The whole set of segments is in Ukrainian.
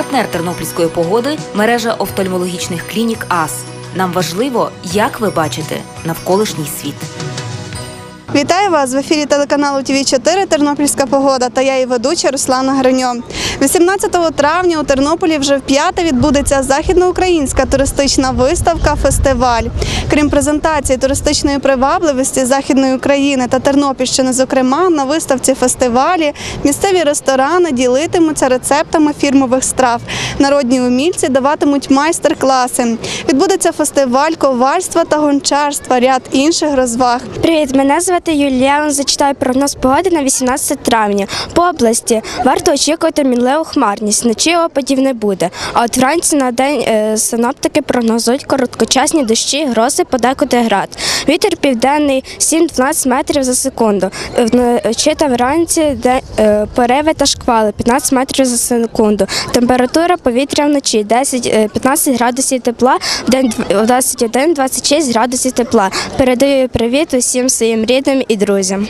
Партнер тернопільської погоди – мережа офтальмологічних клінік АС. Нам важливо, як ви бачите навколишній світ. Вітаю вас! В ефірі телеканалу ТВ4 «Тернопільська погода» та я її ведуча Руслана Гриньо. 18 травня у Тернополі вже вп'яте відбудеться західноукраїнська туристична виставка-фестиваль. Крім презентації туристичної привабливості Західної України та Тернопільщини, зокрема, на виставці-фестивалі місцеві ресторани ділитимуться рецептами фірмових страв. Народні умільці даватимуть майстер-класи. Відбудеться фестиваль ковальства та гончарства, ряд інших розваг. Привіт, мене звати Юлія, я зачитаю прогноз погоди на 18 травня. По області варто очікувати мінливу хмарність, вночі опадів не буде. А от вранці на день синоптики прогнозують короткочасні дощі, грози, подекуди град. Вітер південний 7-12 метрів за секунду. Вночі та вранці пориви та шквали 15 метрів за секунду. Температура повітря вночі 10-15 градусів тепла, в день 21-26 градусів тепла. Передаю привіт усім своїм рідним і друзям.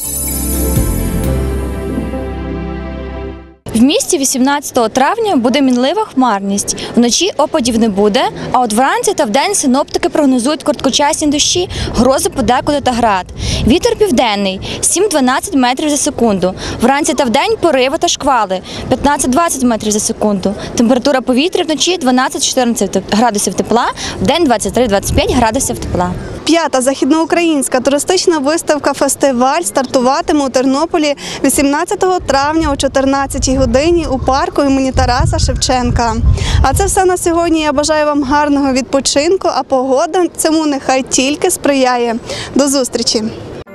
В місті 18 травня буде мінлива хмарність. Вночі опадів не буде, а от вранці та вдень синоптики прогнозують короткочасні дощі, грози подекуди та град. Вітер південний 7-12 метрів за секунду. Вранці та вдень пориви та шквали 15-20 метрів за секунду. Температура повітря вночі 12-14 градусів тепла, вдень 23-25 градусів тепла. П'ята західноукраїнська туристична виставка-фестиваль стартуватиме у Тернополі 18 травня о 14 годині у парку імені Тараса Шевченка. А це все на сьогодні. Я бажаю вам гарного відпочинку, а погода цьому нехай тільки сприяє. До зустрічі!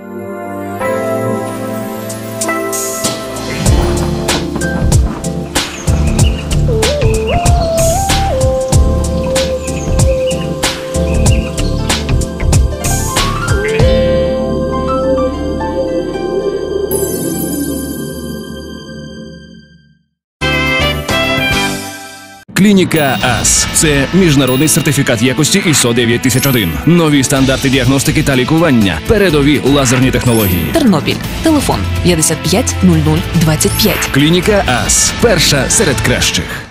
Клініка АС – це міжнародний сертифікат якості ISO 9001. Нові стандарти діагностики та лікування. Передові лазерні технології. Тернопіль. Телефон 55 00 25. Клініка АС – перша серед кращих.